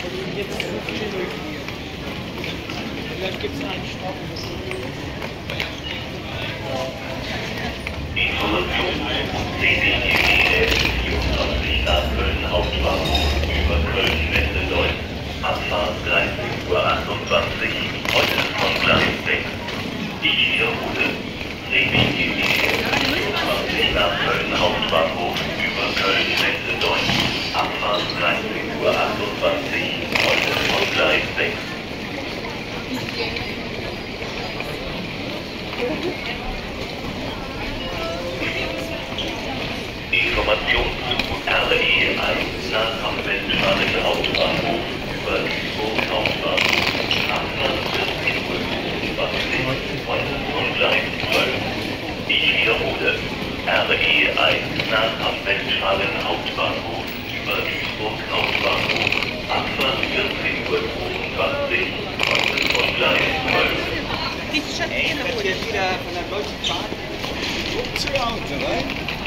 Jetzt so viele Leute hier. Vielleicht gibt es einen Stopp. Information. CDG 24 nach Köln Hauptbahnhof über Köln-Wende-Deutz. Abfahrt 13:28 Uhr, heute von Gleis 6. Ich wiederhole. CDG 24 nach Köln Hauptbahnhof über Köln-Wende-Deutz. Abfahrt 13:28 Uhr, heute von Gleis 6. Information zu RE1 nach am Westfalen Hauptbahnhof über Duisburg Hauptbahnhof. Abfahrt 14:20 Uhr, heute von Gleis 12. Ich wiederhole. RE1 nach am Westfalen Hauptbahnhof über Duisburg Hauptbahnhof. Abfahrt 14:20 Uhr, heute von Gleis 12. Ich werde jetzt wieder von der Deutschen Bahn. Zu Hause, right?